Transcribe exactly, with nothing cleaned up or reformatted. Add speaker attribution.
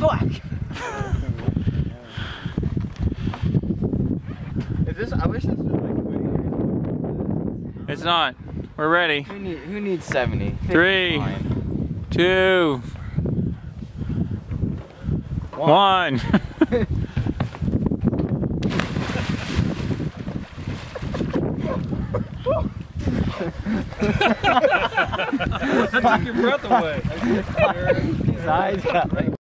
Speaker 1: Fuck!
Speaker 2: Is this, I wish this was like
Speaker 3: It's not. We're ready.
Speaker 1: Who, need, who needs seventy?
Speaker 3: Three,
Speaker 1: Fine.
Speaker 3: two, one.
Speaker 1: One.
Speaker 4: That took your breath away.
Speaker 1: His eyes got like